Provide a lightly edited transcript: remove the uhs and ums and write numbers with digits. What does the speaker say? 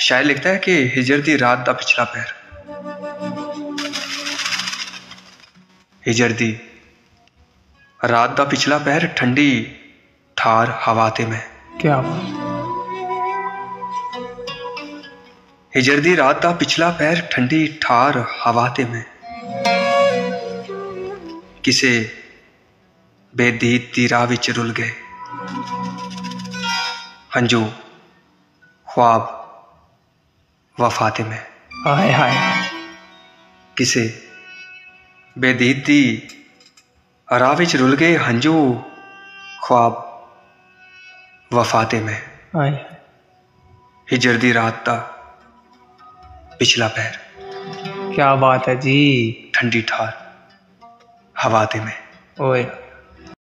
शायर लिखता है कि हिजर दी रात दा पिछला पैर, हिजर दी रात दा पिछला पैर ठंडी ठार हवा ते मैं। क्या बात। हिजर दी रात दा पिछला पैर ठंडी ठार हवा ते मैं, किसे बेदीद दी राह विच रुल गए हंजू ख्वाब वफा ते मैं। हाय हाय। किसे बेदीद दी राह विच रुल गए हंजू ख्वाब वफा ते मैं। हाय। हिजर दी रात दा पिछला पैर, क्या बात है जी। ठंडी ठार हवा ते मैं। ओए।